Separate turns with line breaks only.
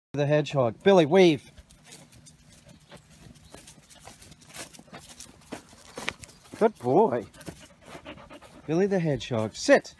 The hedgehog. Billy, weave. Good boy. Billy the hedgehog. Sit.